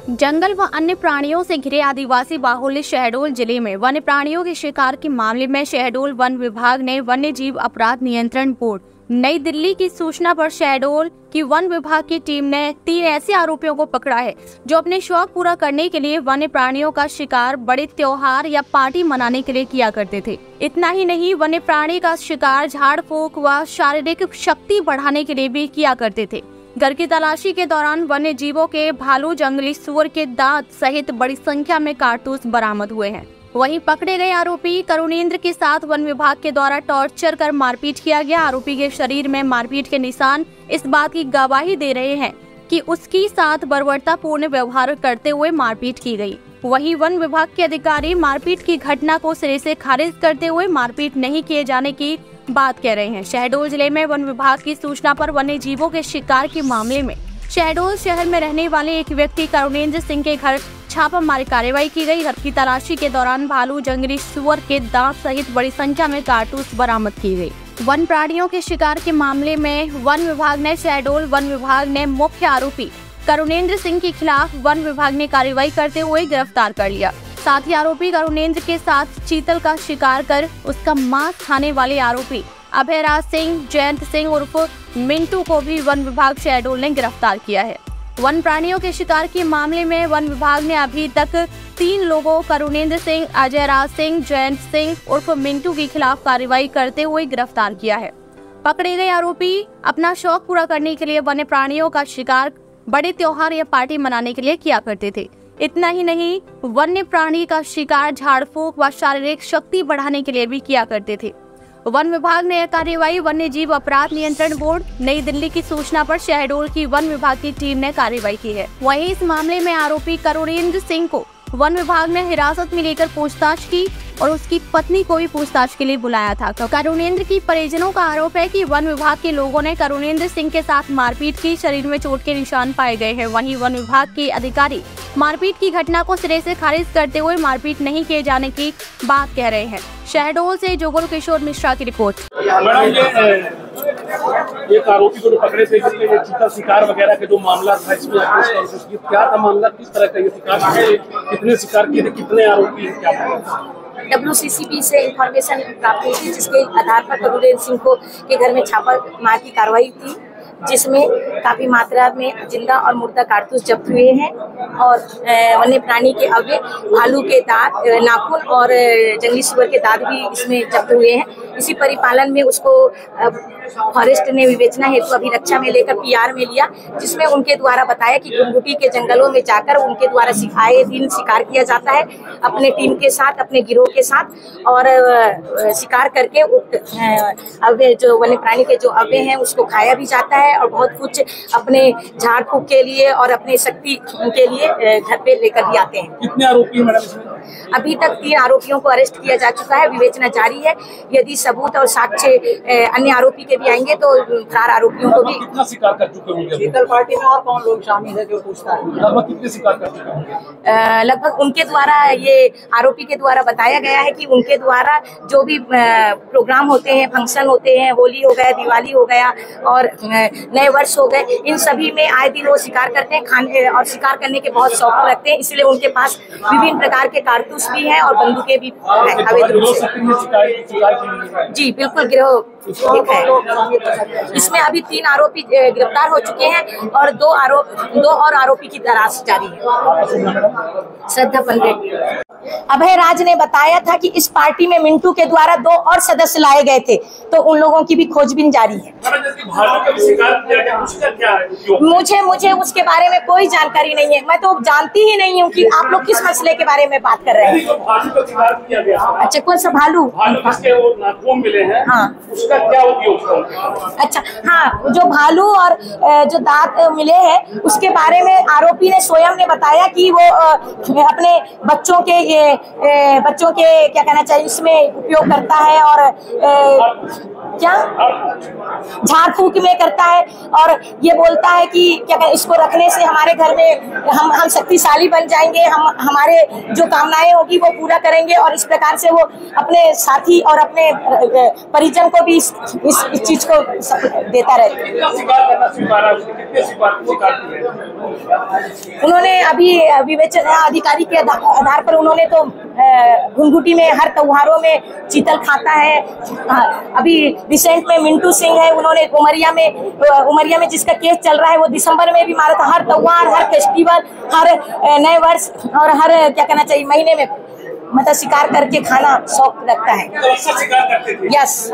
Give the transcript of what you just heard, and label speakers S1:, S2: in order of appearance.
S1: जंगल व अन्य प्राणियों से घिरे आदिवासी बाहुल्य शहडोल जिले में वन्य प्राणियों के शिकार के मामले में शहडोल वन विभाग ने वन्य जीव अपराध नियंत्रण बोर्ड नई दिल्ली की सूचना पर शहडोल की वन विभाग की टीम ने 3 ऐसे आरोपियों को पकड़ा है जो अपने शौक पूरा करने के लिए वन्य प्राणियों का शिकार बड़े त्योहार या पार्टी मनाने के लिए किया करते थे। इतना ही नहीं, वन्य प्राणी का शिकार झाड़ फूक व शारीरिक शक्ति बढ़ाने के लिए भी किया करते थे। घर की तलाशी के दौरान वन्य जीवों के भालू, जंगली सुअर के दांत सहित बड़ी संख्या में कारतूस बरामद हुए हैं। वहीं पकड़े गए आरोपी करुणेंद्र के साथ वन विभाग के द्वारा टॉर्चर कर मारपीट किया गया। आरोपी के शरीर में मारपीट के निशान इस बात की गवाही दे रहे हैं कि उसकी साथ बर्बरतापूर्ण व्यवहार करते हुए मारपीट की गई। वहीं वन विभाग के अधिकारी मारपीट की घटना को सिरे से खारिज करते हुए मारपीट नहीं किए जाने की बात कह रहे हैं। शहडोल जिले में वन विभाग की सूचना पर वन्य जीवों के शिकार के मामले में शहडोल शहर में रहने वाले एक व्यक्ति करुणेंद्र सिंह के घर छापामारी कार्रवाई की गई। घर की तलाशी के दौरान भालू, जंगली सुअर के दांत सहित बड़ी संख्या में कारतूस बरामद की गई। वन प्राणियों के शिकार के मामले में वन विभाग ने मुख्य आरोपी करुणेंद्र सिंह के खिलाफ वन विभाग ने कार्रवाई करते हुए गिरफ्तार कर लिया। साथ ही आरोपी करुणेंद्र के साथ चीतल का शिकार कर उसका मांस खाने वाले आरोपी अभयराज सिंह, जयंत सिंह उर्फ मिंटू को भी वन विभाग शहडोल ने गिरफ्तार किया है। वन प्राणियों के शिकार के मामले में वन विभाग ने अभी तक 3 लोगों करुणेंद्र सिंह, अजयराज सिंह, जयंत सिंह उर्फ मिंटू के खिलाफ कार्रवाई करते हुए गिरफ्तार किया है। पकड़े गए आरोपी अपना शौक पूरा करने के लिए वन्य प्राणियों का शिकार बड़े त्योहार या पार्टी मनाने के लिए किया करते थे। इतना ही नहीं, वन्य प्राणी का शिकार झाड़ फूक व शारीरिक शक्ति बढ़ाने के लिए भी किया करते थे। वन विभाग ने यह कार्रवाई वन्य जीव अपराध नियंत्रण बोर्ड नई दिल्ली की सूचना पर शहडोल की वन विभाग की टीम ने कार्रवाई की है। वहीं इस मामले में आरोपी करुणेंद्र सिंह को वन विभाग ने हिरासत में लेकर पूछताछ की और उसकी पत्नी को भी पूछताछ के लिए बुलाया था। करुणेंद्र की परिजनों का आरोप है कि वन विभाग के लोगों ने करुणेंद्र सिंह के साथ मारपीट की, शरीर में चोट के निशान पाए गए हैं। वहीं वन विभाग के अधिकारी मारपीट की घटना को सिरे से खारिज करते हुए मारपीट नहीं किए जाने की बात कह रहे हैं। शहडोल से जुगल किशोर मिश्रा की रिपोर्ट।
S2: एक आरोपी को पकड़े थे जिसमें चीता शिकार वगैरह के जो मामला था, इसमें क्या था मामला, किस तरह का ये शिकार है, कितने शिकार किए थे, कितने आरोपी हैं, क्या
S3: WCCB से इंफॉर्मेशन प्राप्त हुई थी जिसके आधार पर करुणेंद्र सिंह को के घर में छापामार की कार्रवाई थी, जिसमें काफी मात्रा में जिंदा और मुर्दा कारतूस जब्त हुए हैं और वन्य प्राणी के अवयव, भालू के दांत, नाखून और जंगली सुअर के दांत भी इसमें जब्त हुए हैं। इसी परिपालन में उसको फॉरेस्ट ने विवेचना हेतु अभी रक्षा में लेकर PR में लिया, जिसमें उनके द्वारा बताया कि गुंडुटी के जंगलों में जाकर उनके द्वारा सिखाए दिन शिकार किया जाता है अपने टीम के साथ, अपने गिरोह के साथ, और शिकार करके अवयव जो वन्य प्राणी के जो अवयव हैं उसको खाया भी जाता है और बहुत कुछ अपने झाड़ फूक के लिए और अपने शक्ति के लिए घर पे लेकर भी आते हैं।
S2: कितने आरोपी हैं मैडम?
S3: अभी तक 3 आरोपियों को अरेस्ट किया जा चुका है, विवेचना जारी है। यदि सबूत और साक्ष्य अन्य आरोपी के भी आएंगे तो फरार आरोपियों को भी।
S2: कितना शिकार कर चुके होंगे?
S4: शीतल पार्टी में और कौन लोग शामिल है जो पूछता है?
S2: लगभग कितने शिकार कर चुके होंगे?
S3: लगभग उनके द्वारा, ये आरोपी के द्वारा बताया गया है कि उनके द्वारा जो भी प्रोग्राम होते हैं, फंक्शन होते हैं, होली हो गया, दिवाली हो गया और नए वर्ष हो गए, इन सभी में आए दिन वो शिकार करते हैं, खाने और शिकार करने के बहुत शौक रखते हैं, इसलिए उनके पास विभिन्न प्रकार के कारतूस भी हैं और बंदूकें भी अवैध रूप से। जी बिल्कुल, गिरोह है। इसमें अभी 3 आरोपी गिरफ्तार हो चुके हैं और 2 और आरोपी की तलाश जारी है। श्रद्धा पंडित। अभयराज ने बताया था कि इस पार्टी में मिंटू के द्वारा 2 और सदस्य लाए गए थे, तो उन लोगों की भी खोजबीन जारी है। मुझे उसके बारे में कोई जानकारी नहीं है, मैं तो जानती ही नहीं हूँ कि आप लोग किस मसले के बारे में बात कर रहे हैं। अच्छा, कौन सा भालू?
S2: मिले हैं, हाँ, उसका क्या उपयोग?
S3: अच्छा, हाँ, जो भालू और जो दांत मिले हैं उसके बारे में आरोपी ने स्वयं ने बताया कि वो अपने बच्चों के क्या कहना चाहिए, इसमें उपयोग करता है और क्या झाड़ फूक में करता है और ये बोलता है कि क्या कहते, इसको रखने से हमारे घर में हम शक्तिशाली बन जाएंगे, हम हमारे जो कामनाएं होगी वो पूरा करेंगे, और इस प्रकार से वो अपने साथी और अपने परिजन को भी इस चीज को देता रहता उन्होंने अभी विवेचना अधिकारी के आधार पर उन्होंने तो घुंघुटी में हर त्योहारों में चीतल खाता है। अभी रिसेंट में मिंटू सिंह है, उन्होंने उमरिया में जिसका केस चल रहा है, वो दिसंबर में भी मारा था। हर त्योहार, हर फेस्टिवल, हर नए वर्ष और हर क्या कहना चाहिए महीने में मतलब शिकार करके खाना शौक रखता है।
S2: शिकार करते थे।
S3: यस।